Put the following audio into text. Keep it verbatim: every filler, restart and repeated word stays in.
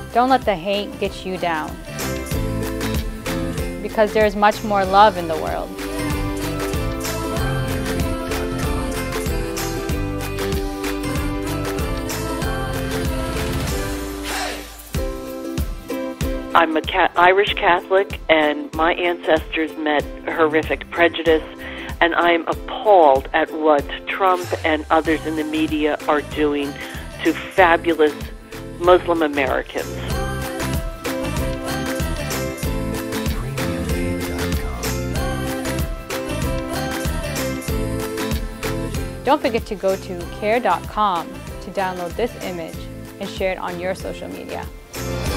Don't let the hate get you down, because there is much more love in the world. I'm a Ca- Irish Catholic, and my ancestors met horrific prejudice, and I'm appalled at what Trump and others in the media are doing to fabulous Muslim Americans. Don't forget to go to C A I R dot com to download this image and share it on your social media.